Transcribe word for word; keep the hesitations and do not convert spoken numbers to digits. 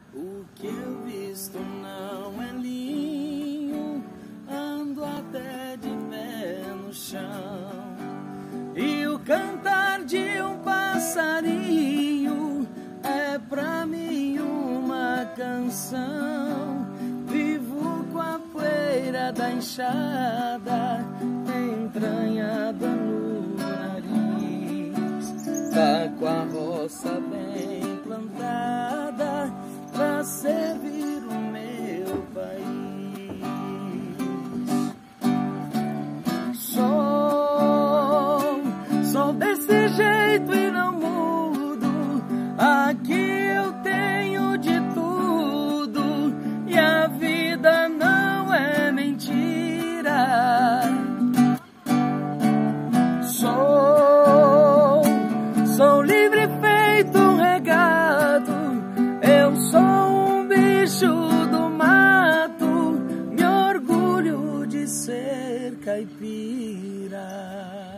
O que eu visto não é linho, ando até de pé no chão. E o cantar de um passarinho é pra mim uma canção. Vivo com a poeira da enxada entranhada no nariz. Tá com a roça bem plantada pra servir o meu país. Sou, sou desse jeito e não mudo. Aqui eu tenho de tudo e a vida não é mentira. Sou, sou livre feito um regado. Eu sou um bicho do mato, me orgulho de ser caipira.